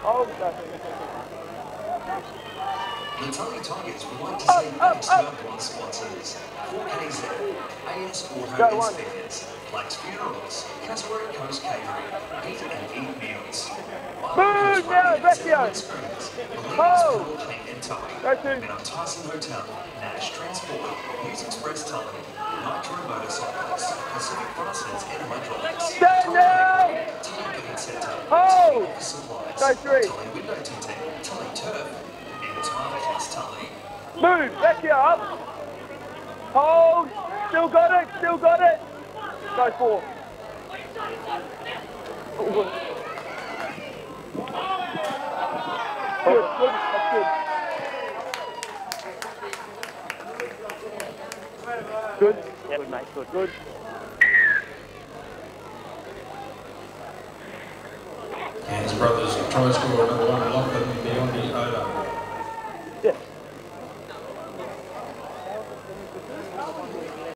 Oh, The Tully Tigers would like to say thanks to our bond sponsors: 4KZ, AS Auto Inspectors, Black's Funerals, Casper & Coast Catering, Eat and Eat Meals, move now, Vecchio! Hold! Clean and Tully, Mount Tyson Hotel, Nash Transport, News Express Tully, Nitro Motorcycles, Pacific Fasteners and Hydraulics, Stand down! Tully Paint Centre, Hold! Office Supplies, Go three. Tully Window Tinting, Tully Turf, and Time Plus Tully. Move, Vecchio up! Hold! Still got it, still got it! Go four. Good, good, that's good. Good? Yeah, good mate, good. Good. Cairns Brothers try to score another one. Lachlan